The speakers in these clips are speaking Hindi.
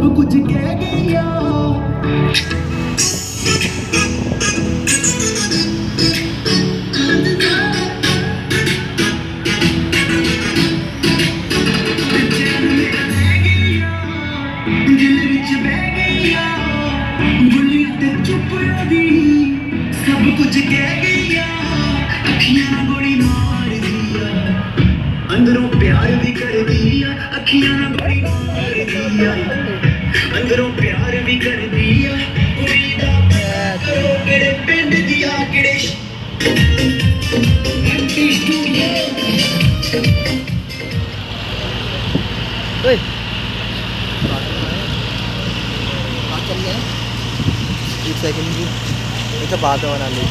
कुछ कह गया। सब कुछ कह गया, अखियां ना गोली मार दिया, अंदरों प्यार भी कर दिया, अखियां ना गोली मार दिया, अंदरों प्यार भी कर दिया। कुड़ी दा करो केड़े पिंड दिया केड़े स्टूडियो। चल गया 1 सेकंड की, ये तो बात बना ली।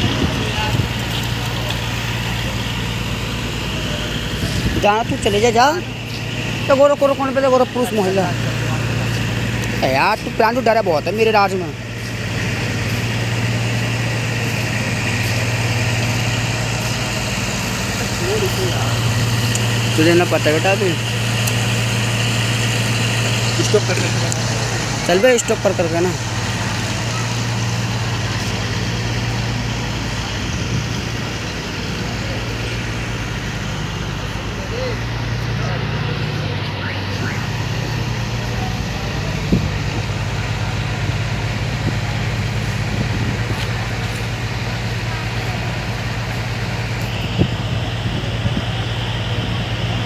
जाना तू चले जा तो गोरो कोरो कौन पे गोरो पुरुष महिला है यार। तू प्लान तो डरा बहुत है मेरे राज में। तुझे ना पता बेटा अभी स्टॉप कर चल बे स्टॉप कर करके ना।